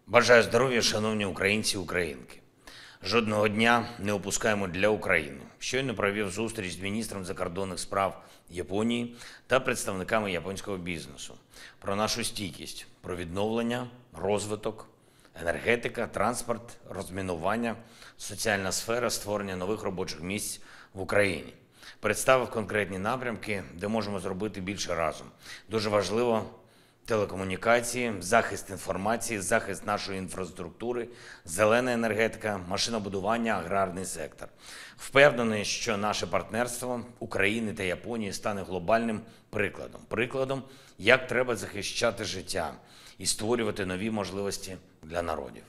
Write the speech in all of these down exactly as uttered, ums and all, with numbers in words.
Бажаю здоров'я, шановні українці і українки. Жодного дня не опускаємо для України. Щойно провів зустріч з міністром закордонних справ Японії та представниками японського бізнесу про нашу стійкість, про відновлення, розвиток, енергетика, транспорт, розмінування, соціальна сфера, створення нових робочих місць в Україні. Представив конкретні напрямки, де можемо зробити більше разом. Дуже важливо телекомунікації, захист інформації, захист нашої інфраструктури, зелена енергетика, машинобудування, аграрний сектор. Впевнений, що наше партнерство України та Японії стане глобальним прикладом. Прикладом, як треба захищати життя і створювати нові можливості для народів,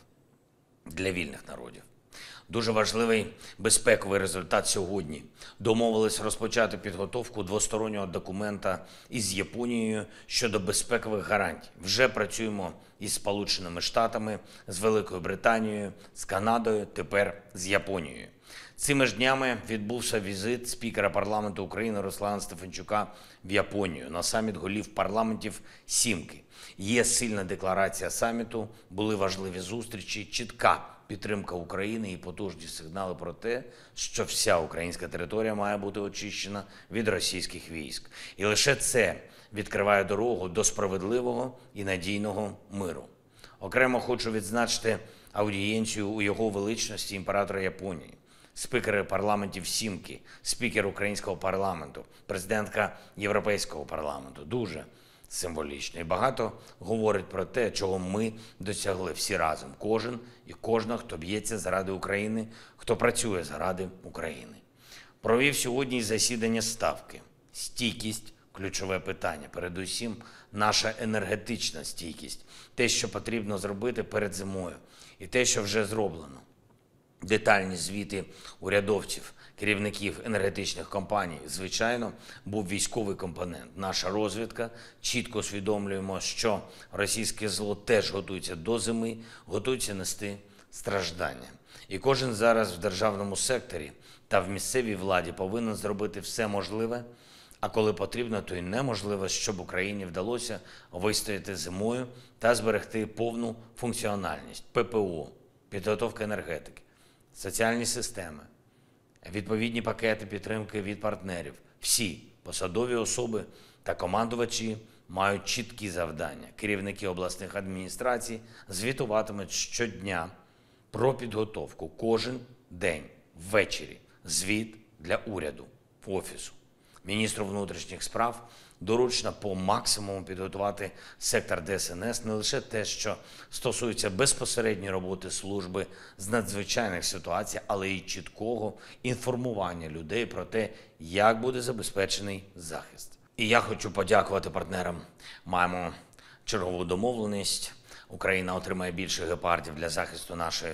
для вільних народів. Дуже важливий безпековий результат сьогодні. Домовились розпочати підготовку двостороннього документа із Японією щодо безпекових гарантій. Вже працюємо із Сполученими Штатами, з Великою Британією, з Канадою, тепер з Японією. Цими ж днями відбувся візит спікера парламенту України Руслана Стефанчука в Японію на саміт голів парламентів «Сімки». Є сильна декларація саміту, були важливі зустрічі, чітка підтримка України і потужні сигнали про те, що вся українська територія має бути очищена від російських військ. І лише це відкриває дорогу до справедливого і надійного миру. Окремо хочу відзначити аудієнцію у його величності імператора Японії, спікери парламентів «Сімки», спікер українського парламенту, президентка Європейського парламенту. Дуже символічно. І багато говорить про те, чого ми досягли всі разом. Кожен і кожна, хто б'ється заради України, хто працює заради України. Провів сьогодні засідання Ставки. Стійкість – ключове питання. Передусім, наша енергетична стійкість. Те, що потрібно зробити перед зимою. І те, що вже зроблено. Детальні звіти урядовців, керівників енергетичних компаній. Звичайно, був військовий компонент. Наша розвідка, чітко усвідомлюємо, що російське зло теж готується до зими, готується нести страждання. І кожен зараз в державному секторі та в місцевій владі повинен зробити все можливе, а коли потрібно, то й неможливе, щоб Україні вдалося вистояти зимою та зберегти повну функціональність. ППО, підготовка енергетики, соціальні системи, відповідні пакети підтримки від партнерів. Всі посадові особи та командувачі мають чіткі завдання. Керівники обласних адміністрацій звітуватимуть щодня про підготовку. Кожен день, ввечері, звіт для уряду, офісу. Міністру внутрішніх справ доручено по максимуму підготувати сектор Де Ес Ен Ес, не лише те, що стосується безпосередньої роботи служби з надзвичайних ситуацій, але й чіткого інформування людей про те, як буде забезпечений захист. І я хочу подякувати партнерам. Маємо чергову домовленість. Україна отримає більше гепардів для захисту нашої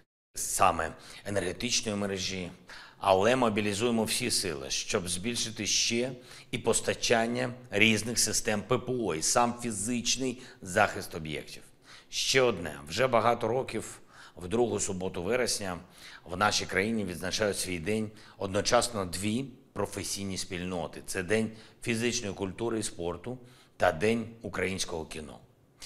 саме енергетичної мережі. Але мобілізуємо всі сили, щоб збільшити ще і постачання різних систем ППО, і сам фізичний захист об'єктів. Ще одне. Вже багато років, в другу суботу вересня, в нашій країні відзначають свій день одночасно дві професійні спільноти. Це День фізичної культури і спорту та День українського кіно.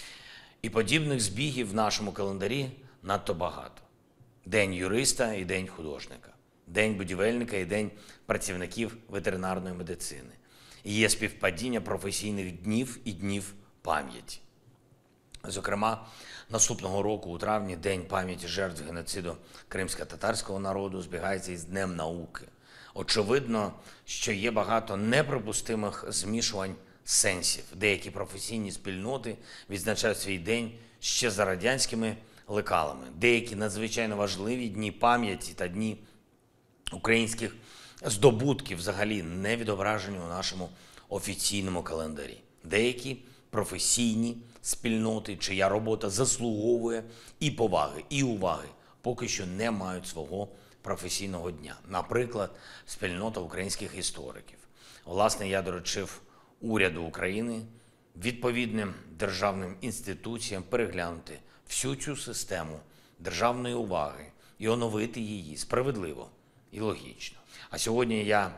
І подібних збігів в нашому календарі надто багато. День юриста і День художника. День будівельника і День працівників ветеринарної медицини. І є співпадіння професійних днів і днів пам'яті. Зокрема, наступного року у травні День пам'яті жертв геноциду кримсько-татарського народу збігається із Днем науки. Очевидно, що є багато неприпустимих змішувань сенсів. Деякі професійні спільноти відзначають свій день ще за радянськими лекалами. Деякі надзвичайно важливі дні пам'яті та дні українських здобутків взагалі не відображені у нашому офіційному календарі. Деякі професійні спільноти, чия робота заслуговує і поваги, і уваги, поки що не мають свого професійного дня. Наприклад, спільнота українських істориків. Власне, я доручив уряду України відповідним державним інституціям переглянути всю цю систему державної уваги і оновити її справедливо і логічно. А сьогодні я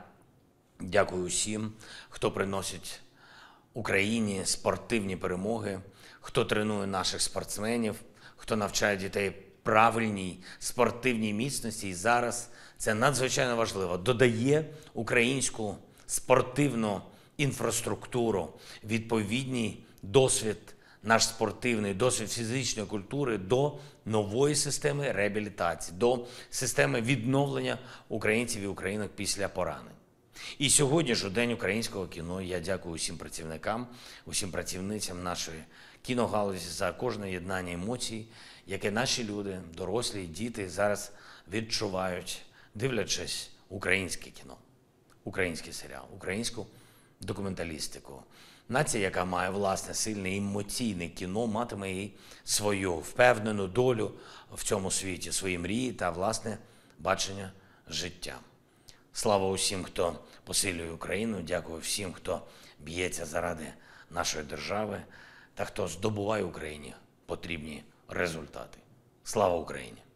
дякую усім, хто приносить Україні спортивні перемоги хто тренує наших спортсменів, хто навчає дітей правильній спортивній міцності. І зараз це надзвичайно важливо. Додає українську спортивну інфраструктуру, відповідний досвід, наш спортивний досвід фізичної культури до нової системи реабілітації, до системи відновлення українців і українок після поранень. І сьогодні ж у День українського кіно я дякую усім працівникам, усім працівницям нашої кіногалузі за кожне єднання емоцій, яке наші люди, дорослі, діти зараз відчувають, дивлячись українське кіно, український серіал, українську документалістику. Нація, яка має власне сильне емоційне кіно, матиме і свою впевнену долю в цьому світі, свої мрії та власне бачення життя. Слава усім, хто посилює Україну, дякую всім, хто б'ється заради нашої держави та хто здобуває Україні потрібні результати. Слава Україні!